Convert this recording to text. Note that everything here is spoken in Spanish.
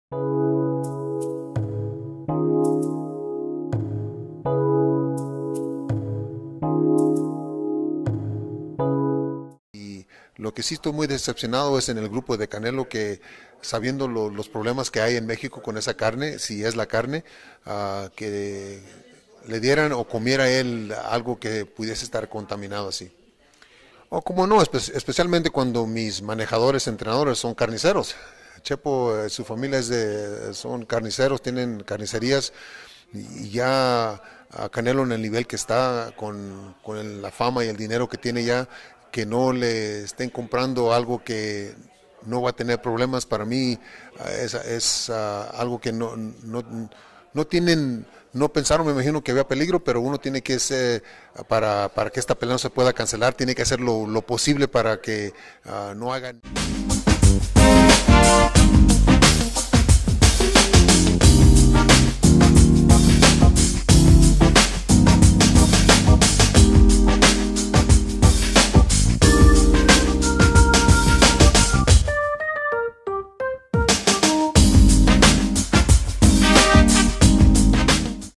Y lo que sí estoy muy decepcionado es en el grupo de Canelo, que sabiendo los problemas que hay en México con esa carne, si es la carne, que le dieran o comiera él algo que pudiese estar contaminado así. O como no, especialmente cuando mis manejadores, entrenadores son carniceros. Chepo, su familia son carniceros, tienen carnicerías y ya a Canelo en el nivel que está, con la fama y el dinero que tiene ya, que no le estén comprando algo que no va a tener problemas, para mí es algo que no tienen, no pensaron, me imagino que había peligro, pero uno tiene que ser, para que esta pelea no se pueda cancelar, tiene que hacer lo posible para que no hagan...